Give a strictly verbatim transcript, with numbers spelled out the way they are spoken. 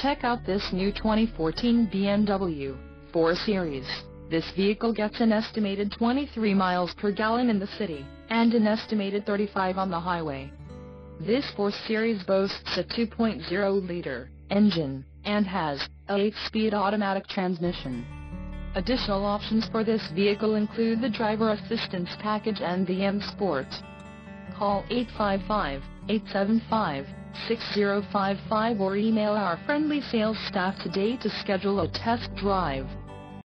Check out this new twenty fourteen B M W four Series. This vehicle gets an estimated twenty-three miles per gallon in the city, and an estimated thirty-five on the highway. This four Series boasts a two point oh liter engine, and has a eight-speed automatic transmission. Additional options for this vehicle include the driver assistance package and the M Sport. Call eight five five, eight seven five, six zero five five or email our friendly sales staff today to schedule a test drive.